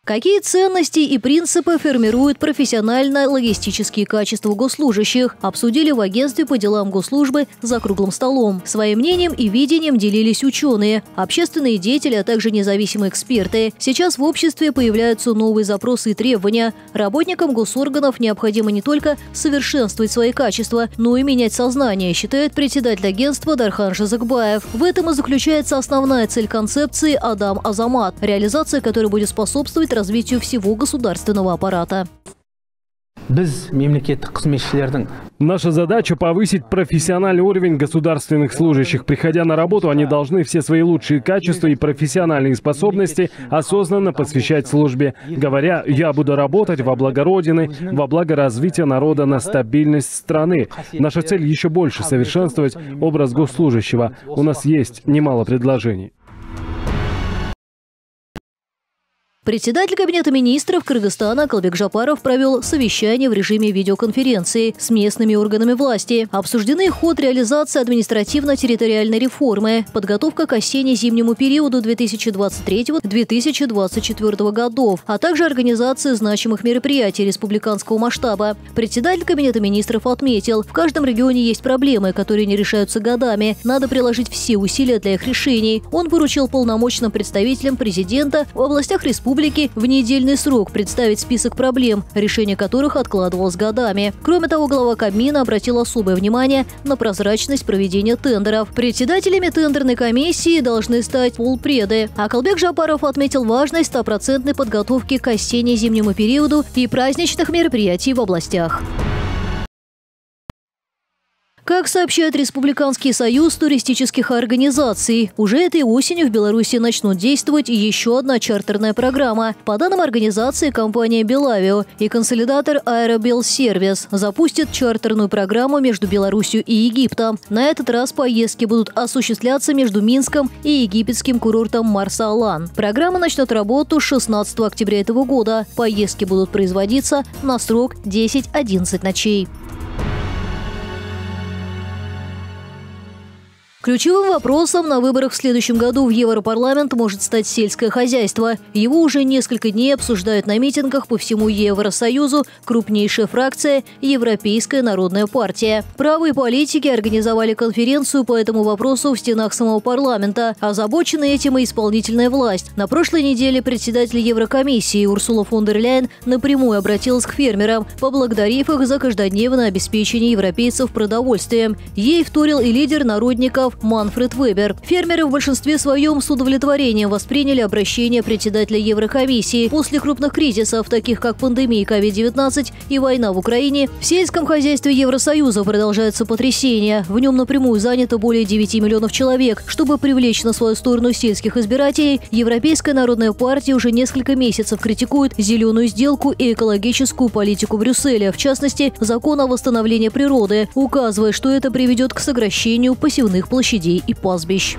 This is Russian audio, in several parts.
Какие ценности и принципы формируют профессионально-логистические качества госслужащих, обсудили в агентстве по делам госслужбы за круглым столом. Своим мнением и видением делились ученые, общественные деятели, а также независимые эксперты. Сейчас в обществе появляются новые запросы и требования. Работникам госорганов необходимо не только совершенствовать свои качества, но и менять сознание, считает председатель агентства Дархан Жазыкбаев. В этом и заключается основная цель концепции «Адам Азамат», реализация которой будет способствовать развитию всего государственного аппарата. Наша задача – повысить профессиональный уровень государственных служащих. Приходя на работу, они должны все свои лучшие качества и профессиональные способности осознанно посвящать службе. Говоря «я буду работать во благо Родины, во благо развития народа, на стабильность страны». Наша цель – еще больше совершенствовать образ госслужащего. У нас есть немало предложений. Председатель Кабинета министров Кыргызстана Калбек Жапаров провел совещание в режиме видеоконференции с местными органами власти. Обсуждены ход реализации административно-территориальной реформы, подготовка к осенне-зимнему периоду 2023-2024 годов, а также организация значимых мероприятий республиканского масштаба. Председатель Кабинета министров отметил, в каждом регионе есть проблемы, которые не решаются годами. Надо приложить все усилия для их решений. Он поручил полномочным представителям президента в областях республики в недельный срок представить список проблем, решение которых откладывалось годами. Кроме того, глава Кабмина обратил особое внимание на прозрачность проведения тендеров. Председателями тендерной комиссии должны стать полпреды. А Калбек Жапаров отметил важность 100% подготовки к осенне-зимнему периоду и праздничных мероприятий в областях. Как сообщает Республиканский союз туристических организаций, уже этой осенью в Беларуси начнут действовать еще одна чартерная программа. По данным организации, компания «Белавио» и консолидатор «Аэробелсервис» запустят чартерную программу между Беларусью и Египтом. На этот раз поездки будут осуществляться между Минском и египетским курортом Марса-Алан. Программа начнет работу с 16 октября этого года. Поездки будут производиться на срок 10-11 ночей. Ключевым вопросом на выборах в следующем году в Европарламент может стать сельское хозяйство. Его уже несколько дней обсуждают на митингах по всему Евросоюзу крупнейшая фракция «Европейская народная партия». Правые политики организовали конференцию по этому вопросу в стенах самого парламента. Озабочена этим и исполнительная власть. На прошлой неделе председатель Еврокомиссии Урсула фон дер Ляйен напрямую обратилась к фермерам, поблагодарив их за каждодневное обеспечение европейцев продовольствием. Ей вторил и лидер народников Манфред Вебер. Фермеры в большинстве своем с удовлетворением восприняли обращение председателя Еврокомиссии. После крупных кризисов, таких как пандемия COVID-19 и война в Украине, в сельском хозяйстве Евросоюза продолжаются потрясения. В нем напрямую занято более 9 миллионов человек. Чтобы привлечь на свою сторону сельских избирателей, Европейская народная партия уже несколько месяцев критикует зеленую сделку и экологическую политику Брюсселя, в частности, закон о восстановлении природы, указывая, что это приведет к сокращению посевных площадей и пастбищ.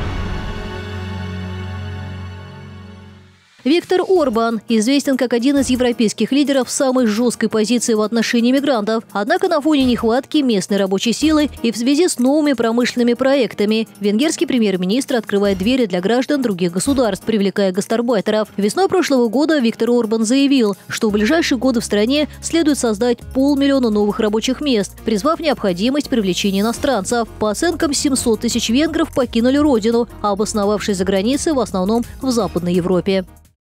Виктор Орбан известен как один из европейских лидеров с самой жесткой позиции в отношении мигрантов. Однако на фоне нехватки местной рабочей силы и в связи с новыми промышленными проектами венгерский премьер-министр открывает двери для граждан других государств, привлекая гастарбайтеров. Весной прошлого года Виктор Орбан заявил, что в ближайшие годы в стране следует создать 500 000 новых рабочих мест, призвав необходимость привлечения иностранцев. По оценкам, 700 000 венгров покинули родину, обосновавшись за границей в основном в Западной Европе.